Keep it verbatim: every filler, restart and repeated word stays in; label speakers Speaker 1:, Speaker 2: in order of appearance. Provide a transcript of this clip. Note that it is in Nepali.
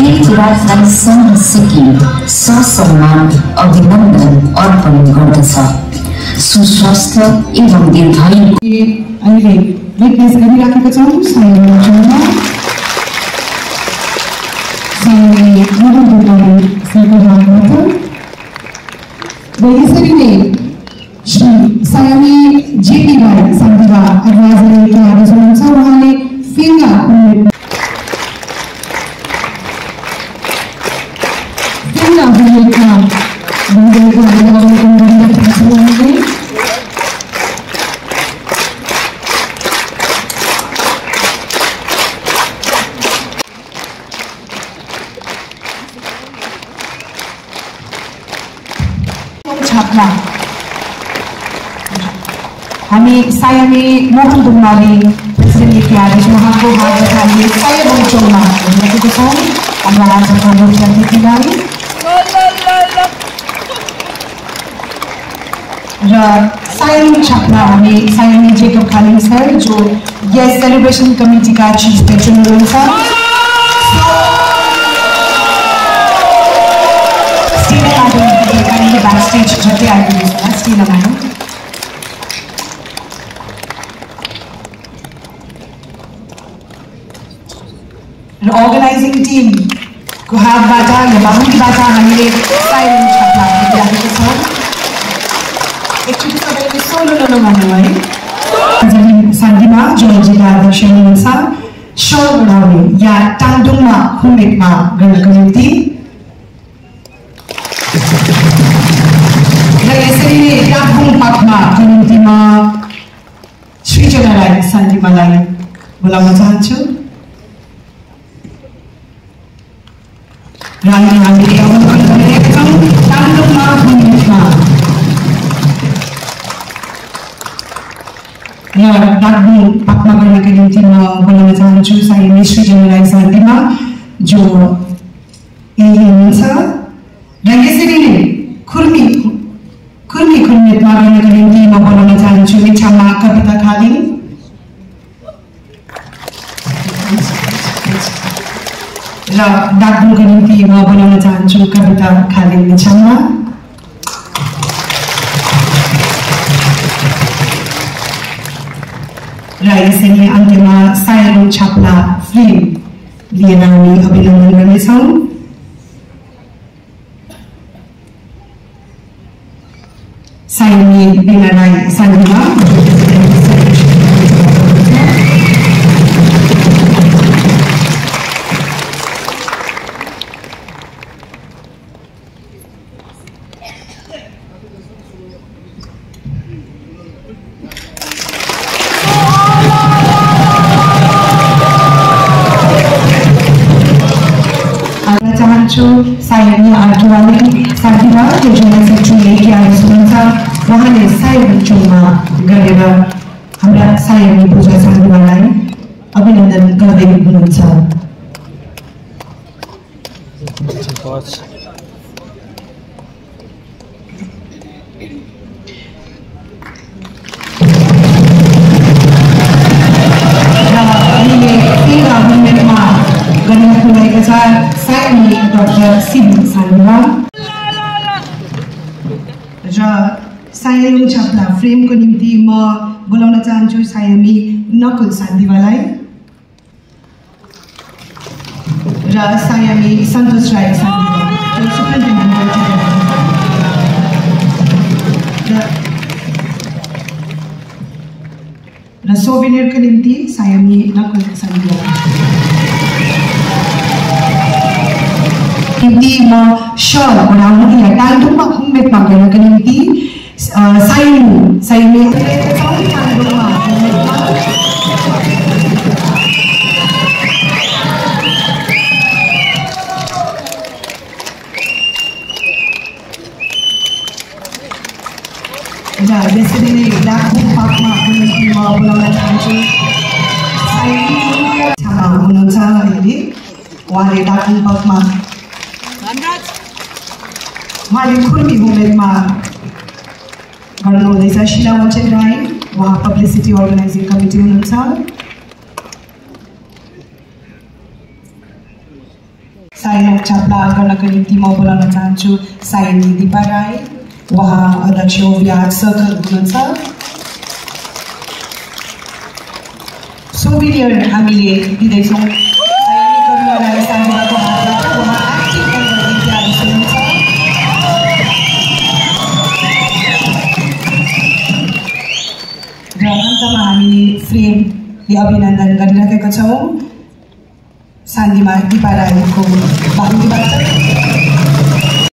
Speaker 1: केटीराजलाई सही सिकी ससम्मान अभिनन्दन अर्पण गर्दछ। सुस्वास्थ्य एवं दीर्घायु
Speaker 2: अहिले विटनेस गरिराखेका छौँ साइमन चौमा साइमन मदन सरकारबाट र यसरी नै श्री सायमी जेपी राई सन्धिवा एडभाइजरी क्याबिनेट हुनुहुन्छ। उहाँले फिल्ममा फिल्ममा भूमिका छापला हामी सायमी मोहन दुम्माले प्रेसिडेन्ट क्याबिनेट उहाँको हातबाट हामीले सायम चौमा राखेको छौँ हाम्रा आजका मुख्य अतिथिलाई र सायम छापला हामी सायमी जेकब खालिङ सर जो यस सेलिब्रेसन कमिटीका चिफ पेट्रन हुनुहुन्छ। Backstage झट्टै आइदिनुहोस् होला स्टिला म्याडम। र अर्गनाइजिङ टिमको हातबाट या बाहुलीबाट हामीले साइलेन्ट छापला राखेको छौँ। एकचोटि सबैले सोलो लोलो भन्नु है। शान्तिमा जोजिका अध्यक्ष हुनुहुन्छ सर उडाउने या टाङडुङमा खुम्बेकमा गर्नको निम्ति यसरी नै राखुङ पाकमा निम्तिमा सृजना राई शान्तिमालाई बोलाउन चाहन्छु। र हामीले अवलोकन गरिरहेका छौँ टाङडुङमा खुम्बेकमा र राखुङ पाकमा गर्नको निम्ति म बोलाउन चाहन्छु साइमी सृजना राई शान्तिमा जो यही हुनुहुन्छ। र यसरी नै खुर्मी खुर्मी खुर्मेतमा गर्नको निम्ति म बोलाउन चाहन्छु मिठामा कविता खालिङ र डाक्टरको निम्ति म बोलाउन चाहन्छु कविता खालिङ मिठामा। र यसरी अन्त्यमा सायम छापला फिल्म लिएर हामी अभिनन्दन गर्नेछौँ। साइमी बिना राई साइमा चाहन्छु साइमी आर्टवाले साथीमा जो जनरल सेक्रेटरी लेके आएको हुनुहुन्छ। उहाँले सायम चौमा गरेर हाम्रा सायमी पूजा साथीहरूलाई अभिनन्दन गर्दै हुनुहुन्छ। गरिरहेको छ सायमी डाक्टर सिबी सानुवा र सायम छापला फ्रेमको निम्ति म बोलाउन चाहन्छु सायमी नकुल सान्दिवालाई र सायमी सन्तोष राई र सोभिनियरको निम्ति सायमी नकुल सान्दिवा निम्ति म सल बनाउनु या टाङडुङमा खुम्बेकमा गर्नको निम्ति साइमी साइमी र यसरी नै राखुङ पाकमा निम्ति म बोलाउन चाहन्छु साइमी छामा हुनुहुन्छ अहिले। उहाँले राखुङ पाकमा उहाँले खुर्मी हुमेकमा गर्नुहुँदैछ। शिला वञ्चन राई उहाँ पब्लिसिटी अर्गनाइजिङ कमिटी हुनुहुन्छ। साइनोक छाप्ला गर्नको निम्ति म बोलाउन चाहन्छु साइनी दिपा राई। उहाँ अध्यक्ष व्याज सर्कल हुनुहुन्छ। सोभिनियर हामीले दिँदैछौँ साइनी करुणा राई सान्दिमाको हातबाट। उहाँ एक्टिभ मेम्बर इत्यादि हुनुहुन्छ। र अन्तमा हामीले फ्रेमले अभिनन्दन गरिरहेका छौँ सान्दिमा दिपा राईको बाहुलीबाट।